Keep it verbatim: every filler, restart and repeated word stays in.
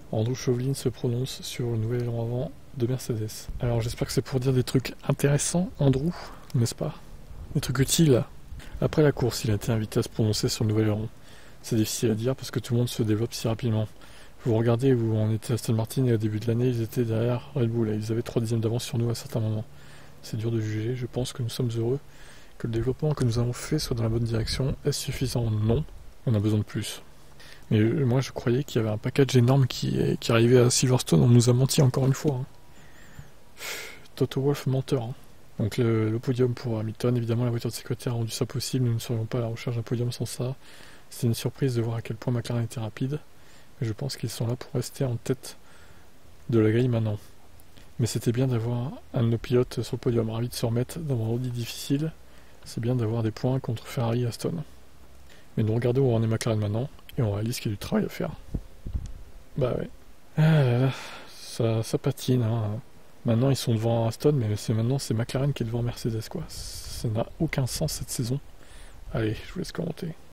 Andrew Chauvelin se prononce sur le nouvel aileron avant de Mercedes. Alors j'espère que c'est pour dire des trucs intéressants, Andrew, n'est-ce pas? Des trucs utiles. Après la course, il a été invité à se prononcer sur le nouvel aileron. C'est difficile à dire parce que tout le monde se développe si rapidement. Vous regardez où on était Aston Martin et au début de l'année, ils étaient derrière Red Bull et ils avaient trois dixièmes d'avance sur nous à certains moments. C'est dur de juger, je pense que nous sommes heureux que le développement que nous avons fait soit dans la bonne direction. Est-ce suffisant? Non, on a besoin de plus. Mais moi je croyais qu'il y avait un package énorme qui, qui arrivait à Silverstone, on nous a menti encore une fois. Hein. Toto Wolff menteur. Hein. Donc le, le podium pour Hamilton, évidemment la voiture de sécurité a rendu ça possible, nous ne serions pas à la recherche d'un podium sans ça. C'est une surprise de voir à quel point McLaren était rapide. Je pense qu'ils sont là pour rester en tête de la grille maintenant. Mais c'était bien d'avoir un de nos pilotes sur le podium, ravi de se remettre dans un vendredi difficile. C'est bien d'avoir des points contre Ferrari et Aston. Mais nous regardons où on est McLaren maintenant, et on réalise qu'il y a du travail à faire. Bah ouais. Ah là là, ça, ça patine. Hein. Maintenant ils sont devant Aston, mais c'est maintenant c'est McLaren qui est devant Mercedes quoi. Ça n'a aucun sens cette saison. Allez, je vous laisse commenter.